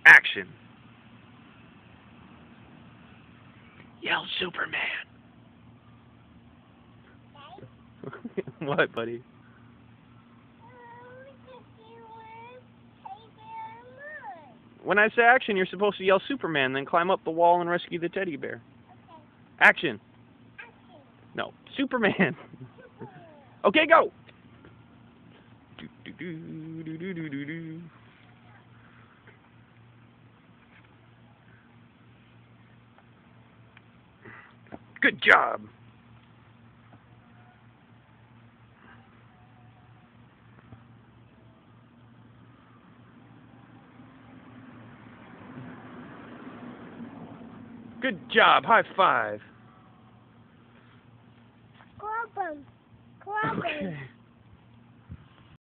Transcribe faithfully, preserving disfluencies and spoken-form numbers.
Action. Yell Superman. What, buddy? When I say action, you're supposed to yell Superman, then climb up the wall and rescue the teddy bear. Okay. Action. Action. No, Superman. Superman. Okay, go. Do, do, do, do, do, do, do, do. Good job. Good job. High five. Club 'em. Club 'em. Okay.